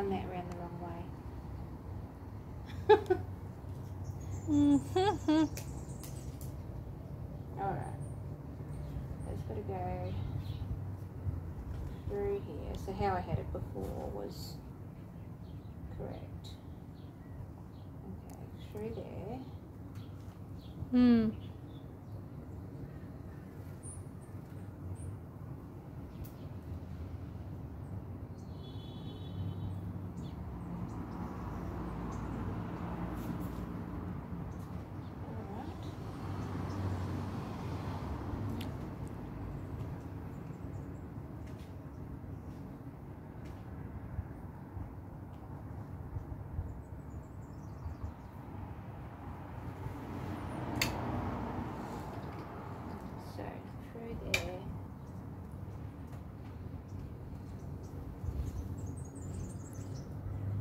done that around the wrong way. Alright. So it's got to go through here. So how I had it before was correct. Okay, through there.